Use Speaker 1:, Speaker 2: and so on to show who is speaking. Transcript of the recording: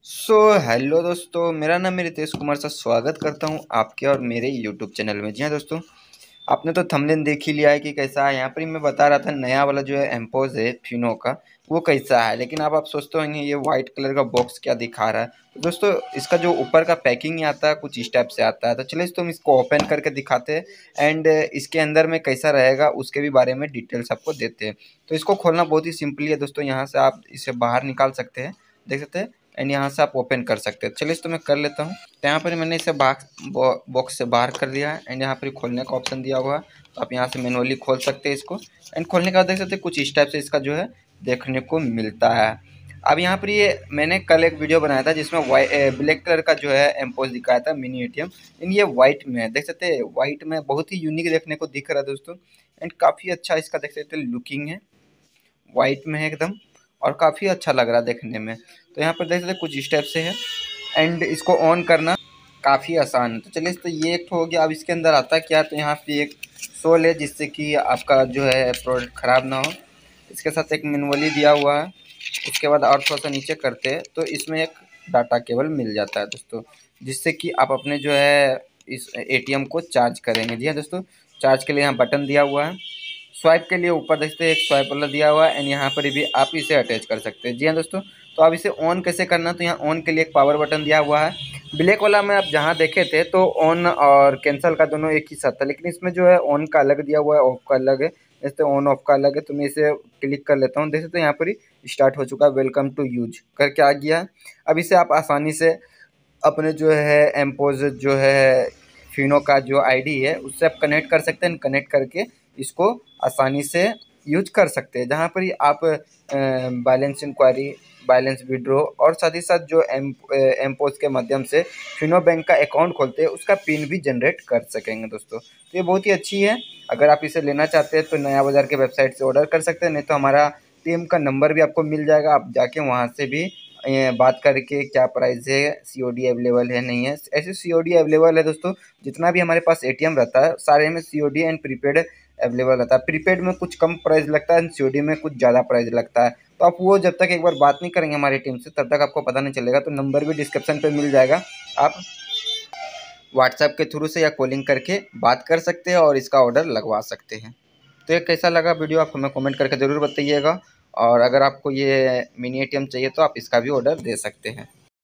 Speaker 1: Hello दोस्तों, मेरा नाम है रितेश कुमार सर। स्वागत करता हूं आपके और मेरे यूट्यूब चैनल में। जी हाँ दोस्तों, आपने तो थंबनेल देख ही लिया है कि कैसा है। यहाँ पर ही मैं बता रहा था नया वाला जो है एम्पोज है फिनो का, वो कैसा है। लेकिन अब आप सोचते होंगे ये वाइट कलर का बॉक्स क्या दिखा रहा है। तो दोस्तों, इसका जो ऊपर का पैकिंग ही आता है कुछ इस टाइप से आता है। तो चलिए तो हम इसको ओपन करके दिखाते हैं एंड इसके अंदर में कैसा रहेगा उसके भी बारे में डिटेल्स आपको देते हैं। तो इसको खोलना बहुत ही सिंपली है दोस्तों। यहाँ से आप इसे बाहर निकाल सकते हैं, देख सकते हैं, एंड यहाँ से आप ओपन कर सकते हैं। चलिए तो मैं कर लेता हूँ। तो यहाँ पर मैंने इसे बॉक्स से बाहर कर दिया है एंड यहाँ पर खोलने का ऑप्शन दिया हुआ है। तो आप यहाँ से मैनुअली खोल सकते हैं इसको। एंड खोलने के बाद देख सकते हैं कुछ इस टाइप से इसका जो है देखने को मिलता है। अब यहाँ पर ये मैंने कल एक वीडियो बनाया था जिसमें ब्लैक कलर का जो है एम्पोज दिखाया था मिनी एटीएम। इन ये वाइट में है, देख सकते हैं वाइट में बहुत ही यूनिक देखने को दिख रहा है दोस्तों। एंड काफ़ी अच्छा इसका देख सकते हैं लुकिंग है, वाइट में है एकदम, और काफ़ी अच्छा लग रहा है देखने में। तो यहाँ पर देख सकते हैं कुछ इस टाइप से है एंड इसको ऑन करना काफ़ी आसान है। तो चलिए तो ये एक हो गया। अब इसके अंदर आता क्या, तो यहाँ पे एक सोल है जिससे कि आपका जो है प्रोडक्ट ख़राब ना हो। इसके साथ एक मैनुअली दिया हुआ है। उसके बाद और थोड़ा सा नीचे करते हैं तो इसमें एक डाटा केबल मिल जाता है दोस्तों, जिससे कि आप अपने जो है इस एटीएम को चार्ज करेंगे। जी हाँ दोस्तों, चार्ज के लिए यहाँ बटन दिया हुआ है। स्वाइप के लिए ऊपर देखते हैं एक स्वाइप वाला दिया हुआ है एंड यहाँ पर भी आप इसे अटैच कर सकते हैं। जी हाँ दोस्तों, तो अब इसे ऑन कैसे करना, तो यहाँ ऑन के लिए एक पावर बटन दिया हुआ है। ब्लैक वाला में आप जहाँ देखे थे तो ऑन और कैंसिल का दोनों एक ही साथ था, लेकिन इसमें जो है ऑन का अलग दिया हुआ है, ऑफ का अलग है। जैसे ऑन ऑफ का अलग है। तो मैं इसे क्लिक कर लेता हूँ, देख सकते हैं यहाँ पर ही स्टार्ट हो चुका है, वेलकम टू यूज करके आ गया है। अब इसे आप आसानी से अपने जो है एम्पोज जो है फिनो का जो आईडी है उससे आप कनेक्ट कर सकते हैं। कनेक्ट करके इसको आसानी से यूज कर सकते हैं, जहाँ पर ही आप बैलेंस इंक्वायरी, बैलेंस विड्रॉ और साथ ही साथ जो एमपोज के माध्यम से फिनो बैंक का अकाउंट खोलते हैं उसका पिन भी जनरेट कर सकेंगे दोस्तों। तो ये बहुत ही अच्छी है। अगर आप इसे लेना चाहते हैं तो नया बाज़ार के वेबसाइट से ऑर्डर कर सकते हैं, नहीं तो हमारा टीम का नंबर भी आपको मिल जाएगा। आप जाके वहाँ से भी बात करके क्या प्राइस है, सीओडी अवेलेबल है नहीं है। ऐसे सीओडी अवेलेबल है दोस्तों। जितना भी हमारे पास एटीएम रहता है सारे में सीओडी एंड प्रीपेड अवेलेबल रहता है। प्रीपेड में कुछ कम प्राइस लगता है, सीओडी में कुछ ज़्यादा प्राइस लगता है। तो आप वो जब तक एक बार बात नहीं करेंगे हमारी टीम से तब तक आपको पता नहीं चलेगा। तो नंबर भी डिस्क्रिप्शन पे मिल जाएगा, आप व्हाट्सएप के थ्रू से या कॉलिंग करके बात कर सकते हैं और इसका ऑर्डर लगवा सकते हैं। तो ये कैसा लगा वीडियो आप हमें कमेंट करके ज़रूर बताइएगा। और अगर आपको ये मिनी एटीएम चाहिए तो आप इसका भी ऑर्डर दे सकते हैं।